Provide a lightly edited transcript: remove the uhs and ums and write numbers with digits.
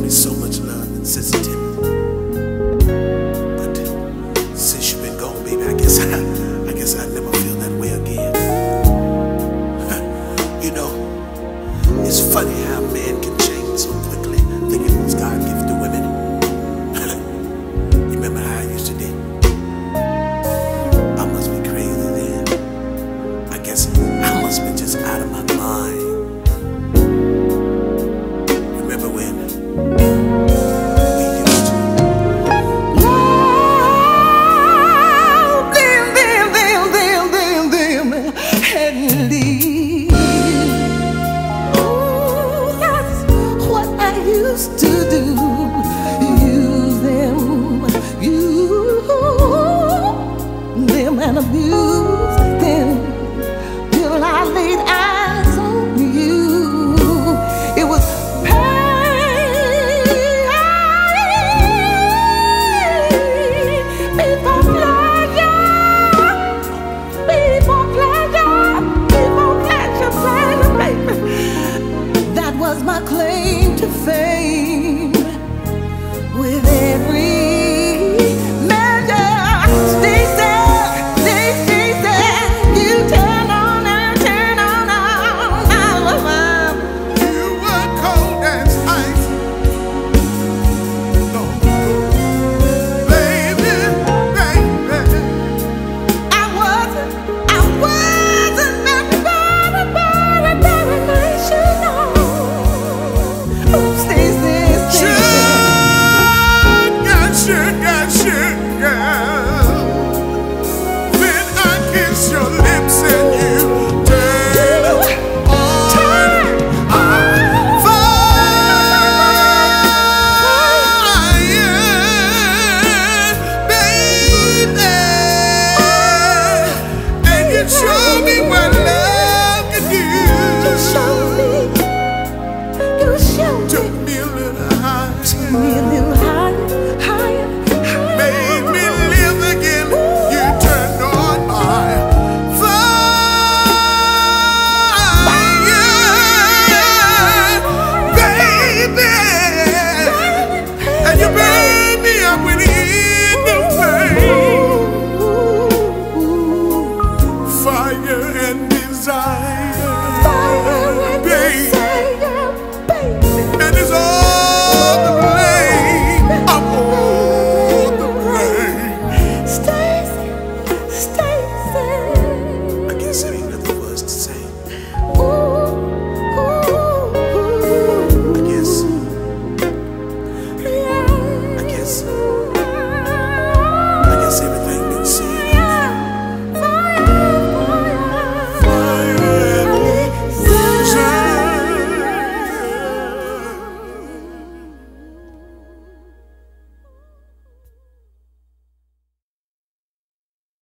so much love and sensitivity. But since you've been gone, baby, I guess I never feel that way again. You know, it's funny how a man can change so quickly, thinking it was God given to women. You remember how I used to do? I must be crazy then. I guess I must be just out of my mind. Remember when we used to love them and leave? Oh, that's what I used to